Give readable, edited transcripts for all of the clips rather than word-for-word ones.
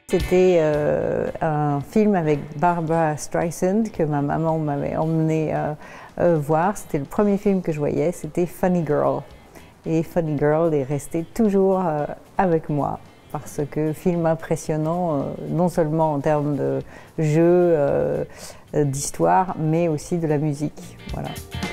C'était un film avec Barbra Streisand que ma maman m'avait emmené voir. C'était le premier film que je voyais, c'était Funny Girl. Et Funny Girl est resté toujours avec moi parce que film impressionnant, non seulement en termes de jeu, d'histoire, mais aussi de la musique. Voilà.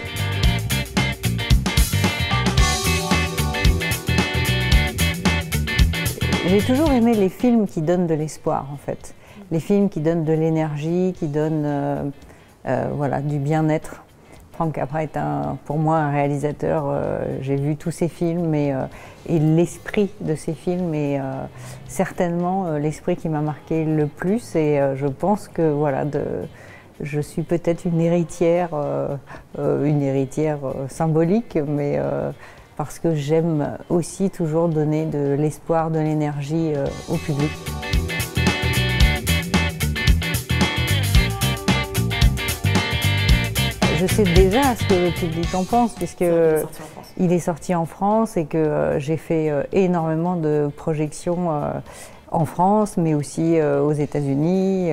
J'ai toujours aimé les films qui donnent de l'espoir, en fait. Les films qui donnent de l'énergie, qui donnent voilà, du bien-être. Frank Capra est pour moi un réalisateur, j'ai vu tous ses films et l'esprit de ses films est certainement l'esprit qui m'a marqué le plus et je pense que voilà, je suis peut-être une héritière symbolique, mais parce que j'aime aussi toujours donner de l'espoir, de l'énergie au public. Je sais déjà ce que le public en pense, puisque il est sorti en France et que j'ai fait énormément de projections en France, mais aussi aux États-Unis,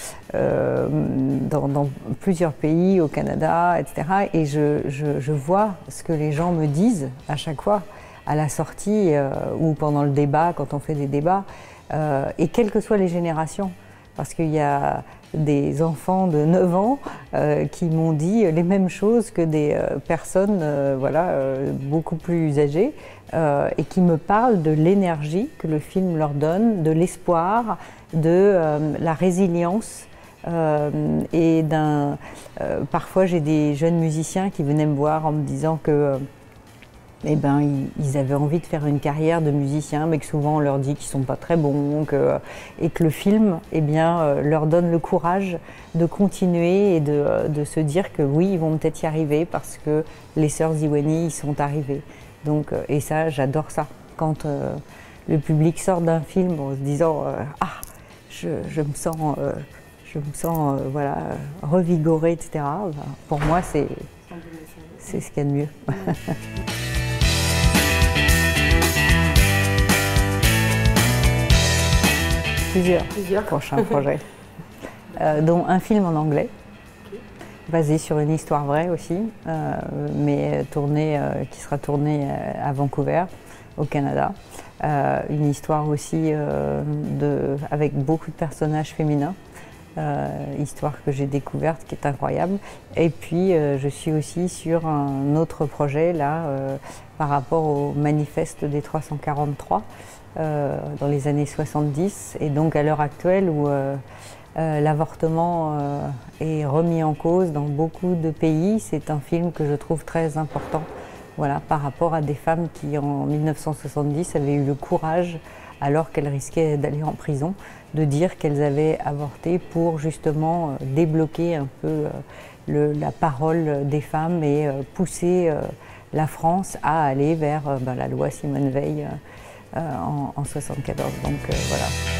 dans plusieurs pays, au Canada, etc. Et je vois ce que les gens me disent à chaque fois, à la sortie ou pendant le débat, quand on fait des débats, et quelles que soient les générations. Parce qu'il y a des enfants de 9 ans qui m'ont dit les mêmes choses que des personnes voilà, beaucoup plus âgées et qui me parlent de l'énergie que le film leur donne, de l'espoir, de la résilience. Et parfois j'ai des jeunes musiciens qui venaient me voir en me disant que eh ben, ils avaient envie de faire une carrière de musicien, mais que souvent on leur dit qu'ils ne sont pas très bons, et que le film eh bien, leur donne le courage de continuer et de se dire que oui, ils vont peut-être y arriver parce que les sœurs Ziwani y sont arrivées. Donc, et ça, j'adore ça. Quand le public sort d'un film en se disant « Ah, je me sens voilà, revigorée, etc. » ben, pour moi, c'est ce qu'il y a de mieux. Plusieurs prochains projets, dont un film en anglais, basé sur une histoire vraie aussi, mais qui sera tourné à Vancouver, au Canada. Une histoire aussi avec beaucoup de personnages féminins, histoire que j'ai découverte qui est incroyable. Et puis je suis aussi sur un autre projet là, par rapport au manifeste des 343. Dans les années 70 et donc à l'heure actuelle où l'avortement est remis en cause dans beaucoup de pays. C'est un film que je trouve très important, voilà, par rapport à des femmes qui en 1970 avaient eu le courage, alors qu'elles risquaient d'aller en prison, de dire qu'elles avaient avorté pour justement débloquer un peu la parole des femmes et pousser la France à aller vers la loi Simone Veil en 1974. Donc voilà.